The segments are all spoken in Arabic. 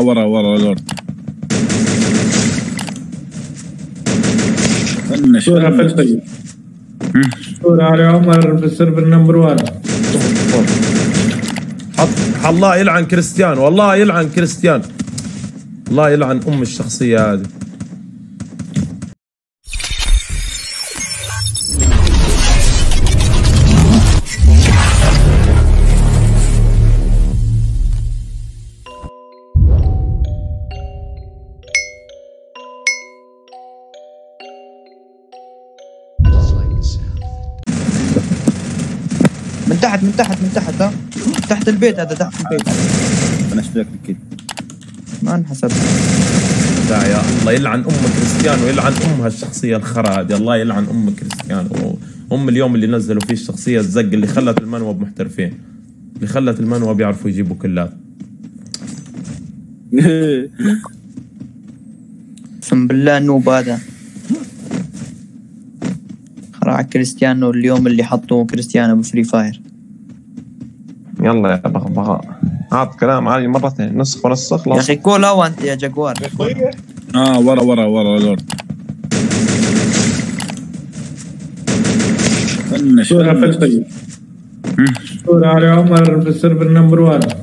ورا ورا ورا. فنش صورة فلفل. صورة على عمر في السيرفر نمبر 1. الله يلعن كريستيانو، والله يلعن كريستيانو، الله يلعن ام الشخصيه هذه. من تحت من تحت من تحت، ها تحت البيت هذا، تحت البيت. انا اشترك كده ما انحسب. لا يا الله يلعن ام كريستيانو، يلعن ام هالشخصيه الخرا هذه، الله يلعن ام كريستيانو، ام اليوم اللي نزلوا فيه الشخصيه الزق اللي خلت المنوب محترفين، اللي خلت المنوب يعرفوا يجيبوا كلات. اقسم بالله النوب هذا خرع كريستيانو اليوم اللي حطوا كريستيانو بفري فاير. يلا يا بغبغاء، عاد كلام عالي مرتين، نسخ ونسخ. يا اخي كول هوا انت يا جاكوار. ورا ورا ورا ورا. فنش. صورة فلفل. صورة على عمر في السيرفر نمبر 1.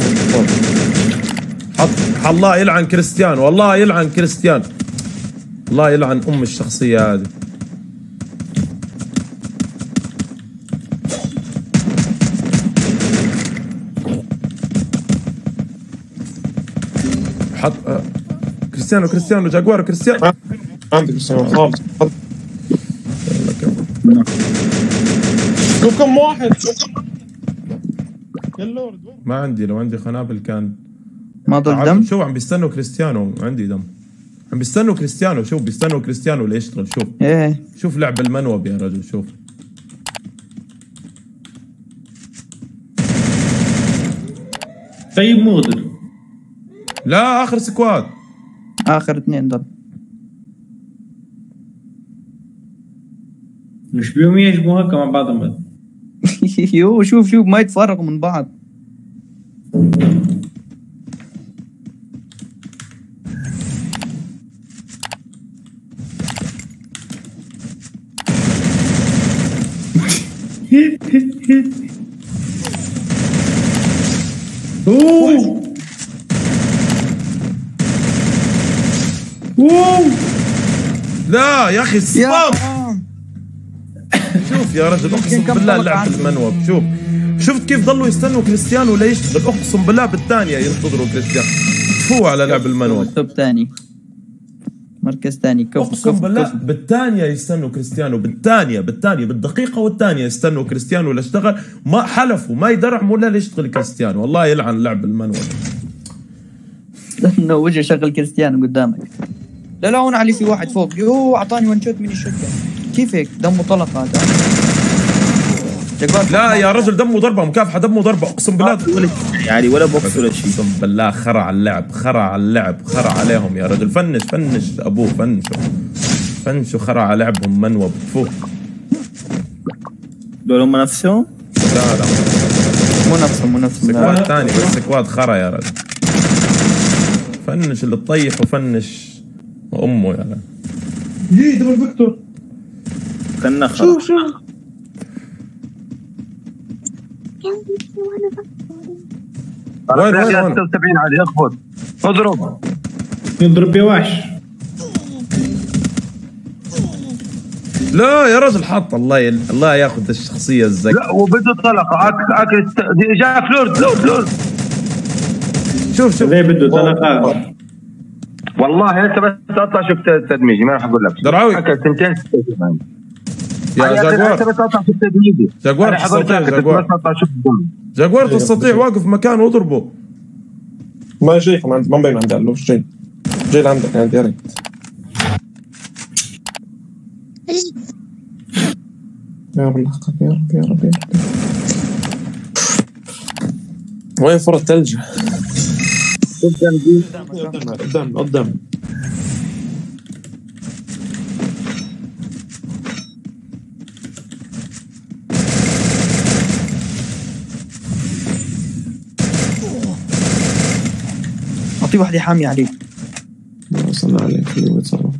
الله يلعن كريستيانو، والله يلعن كريستيانو، الله يلعن ام الشخصيه هذه. حط كريستيانو كريستيانو جاكوار كريستيانو. عندك كريستيانو خالص. شوف كم واحد. ما عندي، لو عندي قنابل كان ما ضل دم. شوف عم بيستنوا كريستيانو، عندي دم، عم بيستنوا كريستيانو، شوف بيستنوا كريستيانو ليشتغل. شوف ايه شوف لعب المنوب يا رجل، شوف. طيب مغدر. لا اخر سكواد، اخر اثنين ضل. مش بيوم يجمعوا هكا مع بعضهم. يو شوف ما يتفرقوا من بعض. اوه لا يا اخي الصمام. شوف يا رجل اقسم بالله اللعب المنوب، شوف شفت كيف ضلوا يستنوا كريستيانو ليشتغل، اقسم بالله بالثانيه ينتظروا كريستيانو. هو على لعب المنوب. توب ثاني، مركز ثاني. كف اقسم بالله بالثانيه يستنوا كريستيانو، بالثانيه بالدقيقه والثانيه يستنوا كريستيانو لاشتغل، ما حلفوا ما يدرعموا ولا يشتغل كريستيانو، والله يلعن لعب المنوب. انه وجه شغل كريستيانو قدامك. لا هون علي في واحد فوق. يو اعطاني ون شوت من الشوت. كيف هيك دمه طلق هذا؟ لا يا رجل دمه ضربه مكافحه، دمه ضربه اقسم بالله. يعني ولا بوكس ولا شيء. اقسم بالله خرع اللعب، خرع اللعب، خرع عليهم يا رجل. فنش ابوه، فنشوا خرع لعبهم منوب. فوق دول هم نفسهم؟ لا مو نفسهم سكواد ثاني، بس سكواد خرا يا رجل. فنش اللي تطيح وفنش وامه يا رجل. يي دبل فيكتور. كنا خرا. شوف وين 76 علي اخبط يضرب بوحش. لا يا رجل حط الله ياخذ الشخصيه الزكي. لا وبده طلقه جاك لورد. شوف زي بده طلقه. والله انت بس اطلع شفت تدميجي، ما راح اقول لك درعوي حكى سنتين يا جاكوار. انت بس اطلع شفت تدميجي. جاكوار تستطيع، جاكوار تستطيع، واقف مكانه واضربه. ما جايكم عندي، ما مبين عندي قال له جاي لعندك عندي يا ريت. يا رب يا رب يا رب. وين فرة الثلج؟ قدام. اعطيه وحده حاميه عليك. ما وصلنا عليك خليه يتصرف.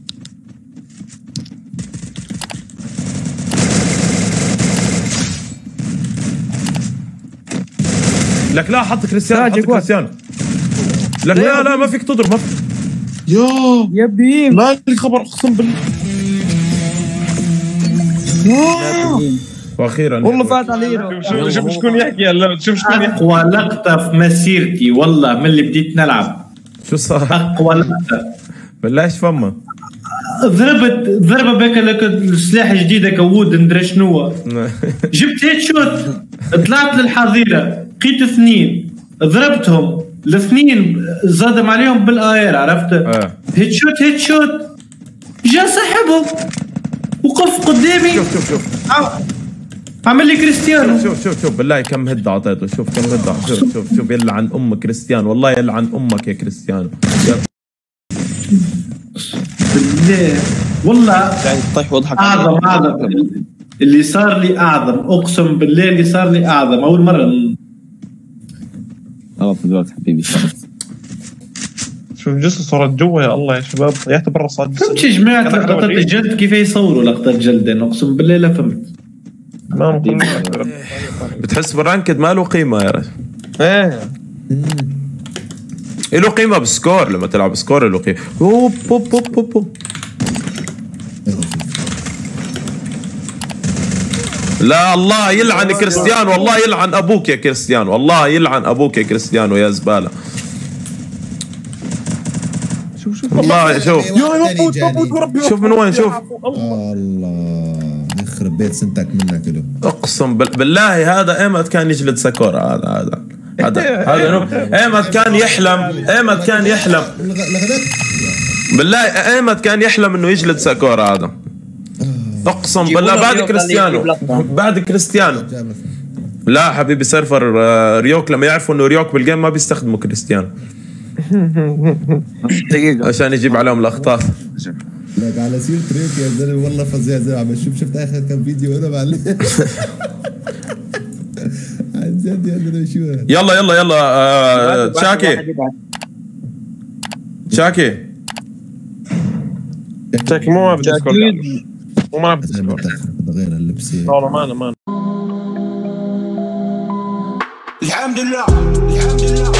لك لا حط كريستيانو، حط راجع جوال. كريستيانو. لك لا لا ما فيك تضرب، ما فيك. يا بهيم لا لي خبر اقسم بالله. واخيرا والله فات علينا. شوف شكون يحكي هلا، شوف شكون يحكي. اقوى لقطه في مسيرتي والله من اللي بديت نلعب. شو صار؟ اقوى لقطه بلاش فما. ضربه بك السلاح الجديد كود ندري شنو. جبت هيد شوت طلعت للحظيره لقيت اثنين ضربتهم الاثنين زادم عليهم بالاير عرفت. هيد شوت جا سحبه وقف قدامي. شوف عمل لي كريستيانو. شوف بالله كم هد اعطيته. شوف كم هد. شوف يلعن ام كريستيانو، والله يلعن امك يا كريستيانو. بالله والله قاعد تطيح واضحك. اعظم اللي صار لي اعظم، اقسم بالله اللي صار لي اعظم اول مره. خلاص دلوقتي حبيبي شوف جسر صارت جوا يا الله يا شباب، طيحت برا صار جسر. فهمت يا جماعه لقطات الجلد كيف يصوروا لقطات جلد، اقسم بالله لا فهمت. ما ممكن. بتحس بالرانكد ما له قيمه يا رجل. ايه له قيمه بالسكور، لما تلعب سكور له قيمه. اوب اوب اوب اوب. لا الله يلعن كريستيانو، والله يلعن ابوك يا كريستيانو، والله يلعن ابوك يا كريستيانو يا زباله. شوف والله شوف شوف من وين. شوف الله يخرب بيت سنتك منك له. اقسم بالله هذا ايمت كان يجلد سكور. هذا ايمت كان يحلم بالله ايمت كان يحلم انه يجلد سكور هذا. اقسم بالله بعد كريستيانو. لا حبيبي سيرفر ريوك لما يعرفوا انه ريوك بالجيم ما بيستخدموا كريستيانو دقيقة عشان يجيب عليهم الاخطاء. لك على سيرة ريوك يا زلمه والله فظيع زي عم شفت اخر كم فيديو انا معلم. عن جد يا زلمه شو يلا شاكي مو ما بدي اسكت. وما بدي غير اللبسه. والله ما الحمد لله